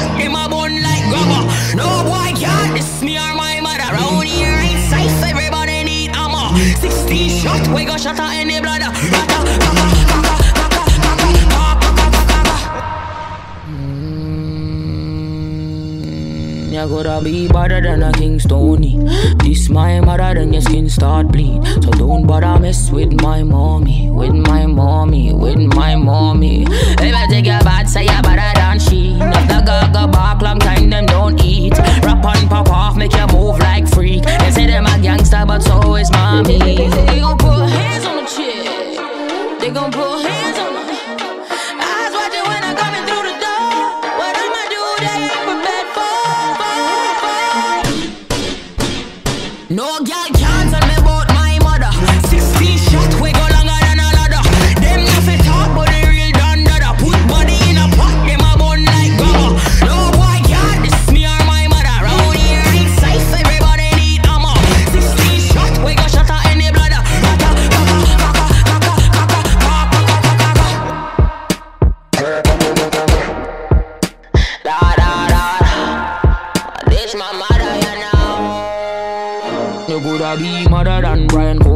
pot, them a bun like grabber. No boy can't diss me or my mother. Round here ain't safe, everybody need ammo. 16 shot, we got shot at any bladder. You gotta be better than a King Stony. This my mother, then your skin start bleed. So don't bother mess with my mommy, with my mommy, with my mommy. If I take your bad, say you better than she. If the gaga bark long time, them don't eat. Rap and pop off, make you move like freak. They say them a gangster, but so is mommy. They gon' put hands on the chick. They gon' put hands on the eyes watching when I'm coming through the door. What I'ma do, they ain't prepared for. No girl can't tell me about my mother. 16 shot, we go longer than a ladder. Them nothing talk, but they real done dada. Put body in a pot, them a bun like grabber. No boy can't diss me or my mother. Round here ain't safe, everybody need ammo. 16 shot, we go shot at any bladder. This my mother, you know. You coulda be mother than Brian Cole.